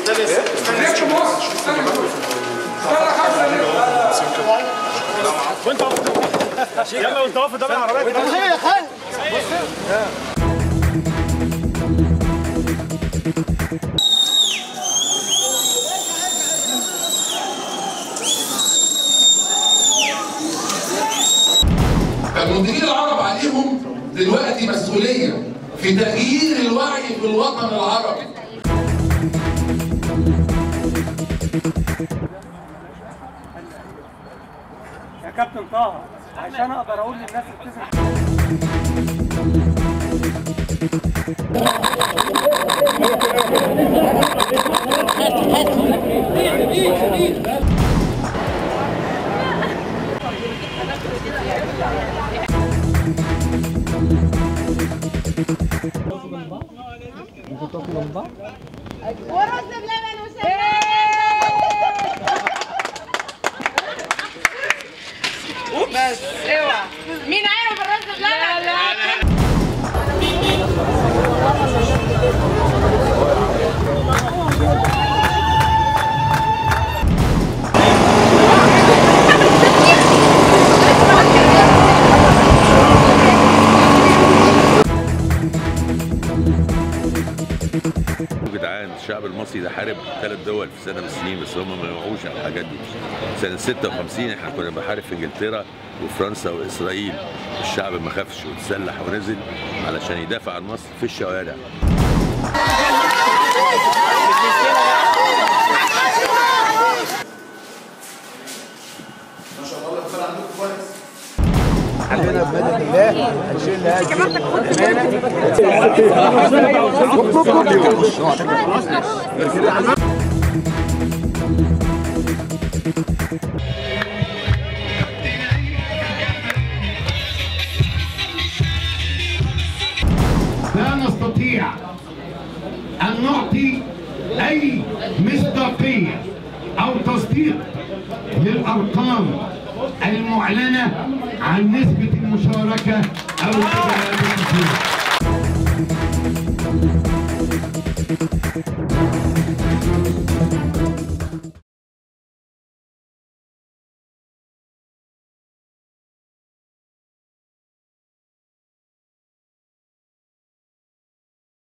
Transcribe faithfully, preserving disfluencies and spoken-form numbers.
استنى وانت يلا وانت واقف قدام العربيه كده يا خالد. المديرين العرب عليهم دلوقتي مسؤوليه في تغيير الوعي في الوطن العربي. يا كابتن طه عشان اقدر اقول للناس التزم. ورز بلبن وسلام. بس اوعى مين عارف الرز بلبن؟ لا لا جدعان الشعب المصري ده حارب ثلاث دول في سنه من السنين، بس هم ما يوعوش على الحاجات دي. سنه ستة وخمسين احنا كنا بنحارب في انجلترا وفرنسا واسرائيل، الشعب ما خافش وتسلح ونزل علشان يدافع عن مصر في الشوارع. ما شاء الله الفرق عندكم كويس. عندنا بمدد الله هنشيل لا نستطيع أن نعطي أي مصداقية أو تصديق للأرقام المعلنة عن نسبة المشاركة أو الإجابات.